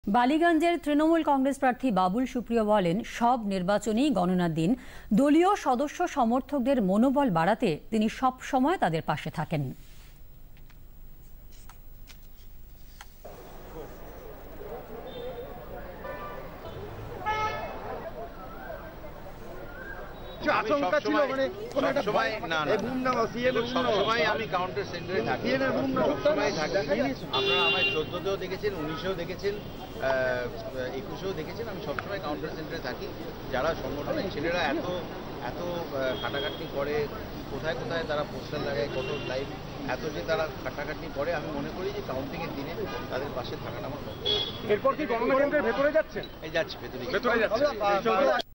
বালিগঞ্জের তৃণমূল কংগ্রেস প্রার্থী বাবুল সুপ্রিয় বলেন, সব নির্বাচনেই গণনার দিন দলীয় সদস্য সমর্থকদের মনোবল বাড়াতে তিনি সব সময় তাদের পাশে থাকেন। আমি কাউন্টার সেন্টারে থাকি, সবসময় থাকি। আপনারা আমায় 14তেও দেখেছেন, 19এও দেখেছেন, 21এও দেখেছেন। আমি সবসময় কাউন্টার সেন্টারে থাকি। যারা সংগঠনের ছেলেরা এত এত খাটাখাটনি করে, কোথায় কোথায় তারা পোস্টার লাগায়, কত লাইভ, এত যে তারা খাটাখাটনি করে, আমি মনে করি যে কাউন্টিংয়ের দিনে তাদের পাশে থাকাটা আমার। এরপর কি গণনা কেন্দ্রের ভেতরে যাচ্ছেন? এই যাচ্ছি, ভেতরে যাচ্ছি।